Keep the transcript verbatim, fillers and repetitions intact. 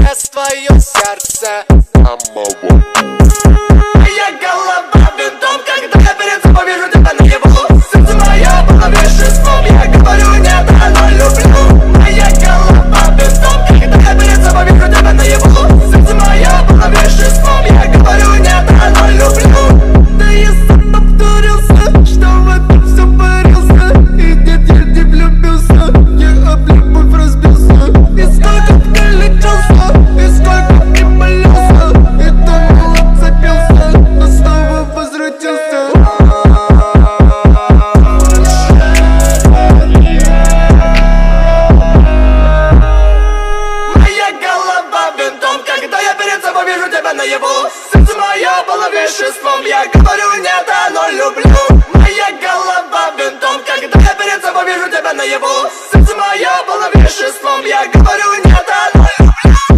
сейчас твое сердце. Моя голова винтом, когда я перед собой вижу тебя наяву. Сердце мое было веществом, я говорю нет, оно люблю. Моя голова винтом, когда я перед собой вижу тебя наяву. Сердце мое было веществом, я говорю нет, оно люблю. Да я сам повторился, что в этом все парился. И нет, я не влюбился, я об любовь разбился. И сколько б не лечился, и сколько б не молился, и думал, отцепился, но снова возвратился. Моя голова винтом, когда я перед собой вижу тебя наяву. Сердце мое было веществом, я говорю нет, оно люблю. Моя голова винтом, когда я перед собой вижу тебя наяву. Сердце мое было веществом, я говорю нет, оно люблю.